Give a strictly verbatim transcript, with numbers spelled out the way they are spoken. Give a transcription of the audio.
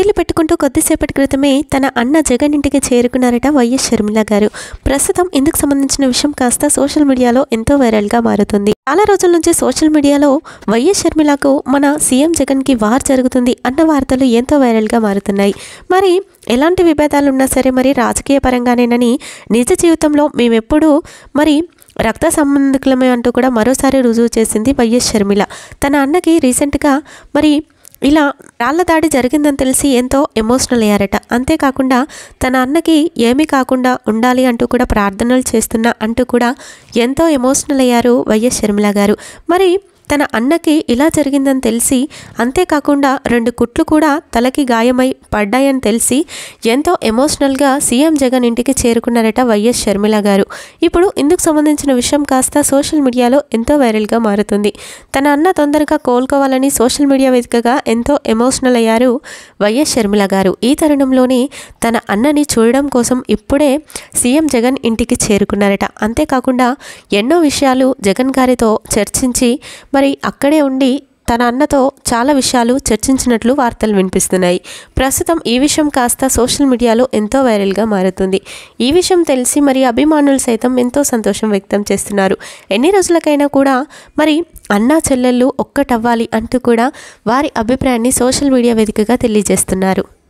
కన్నీళ్లు పెట్టుకుంటూ కొద్దిసేపటి క్రితమే తన అన్న జగన్ ఇంటికి చేరుకున్నారట వైఎస్ షర్మిల గారు. ప్రస్తుతం ఇందుకు సంబంధించిన విషయం కాస్త సోషల్ మీడియాలో ఎంతో వైరల్గా మారుతుంది. చాలా రోజుల నుంచి సోషల్ మీడియాలో వైఎస్ షర్మిలకు మన సీఎం జగన్కి వార్ జరుగుతుంది అన్న వార్తలు ఎంతో వైరల్గా మారుతున్నాయి. మరి ఎలాంటి విభేదాలు ఉన్నా సరే మరి రాజకీయ పరంగానేనని నిజ జీవితంలో మేమెప్పుడూ మరి రక్త సంబంధికులమే అంటూ కూడా మరోసారి రుజువు చేసింది వైఎస్ షర్మిల. తన అన్నకి రీసెంట్గా మరి ఇలా రాళ్ల దాడి జరిగిందని తెలిసి ఎంతో ఎమోషనల్ అయ్యారట. అంతేకాకుండా తన అన్నకి ఏమీ కాకుండా ఉండాలి అంటూ కూడా ప్రార్థనలు చేస్తున్నా అంటూ కూడా ఎంతో ఎమోషనల్ అయ్యారు వైఎస్ షర్మిల గారు. మరి తన అన్నకి ఇలా జరిగిందని తెలిసి అంతేకాకుండా రెండు కుట్లు కూడా తలకి గాయమై పడ్డాయని తెలిసి ఎంతో ఎమోషనల్గా సీఎం జగన్ ఇంటికి చేరుకున్నారట వైఎస్ షర్మిల గారు. ఇప్పుడు ఇందుకు సంబంధించిన విషయం కాస్త సోషల్ మీడియాలో ఎంతో వైరల్గా మారుతుంది. తన అన్న తొందరగా కోలుకోవాలని సోషల్ మీడియా వేదికగా ఎంతో ఎమోషనల్ అయ్యారు వైఎస్ షర్మిల గారు. ఈ తరుణంలోనే తన అన్నని చూడడం కోసం ఇప్పుడే సీఎం జగన్ ఇంటికి చేరుకున్నారట. అంతేకాకుండా ఎన్నో విషయాలు జగన్ గారితో చర్చించి మరి అక్కడే ఉండి తన అన్నతో చాలా విషయాలు చర్చించినట్లు వార్తలు వినిపిస్తున్నాయి. ప్రస్తుతం ఈ విషయం కాస్త సోషల్ మీడియాలో ఎంతో వైరల్గా మారుతుంది. ఈ విషయం తెలిసి మరి అభిమానులు సైతం ఎంతో సంతోషం వ్యక్తం చేస్తున్నారు. ఎన్ని రోజులకైనా కూడా మరి అన్నా చెల్లెళ్ళు ఒక్కటవ్వాలి అంటూ కూడా వారి అభిప్రాయాన్ని సోషల్ మీడియా వేదికగా తెలియజేస్తున్నారు.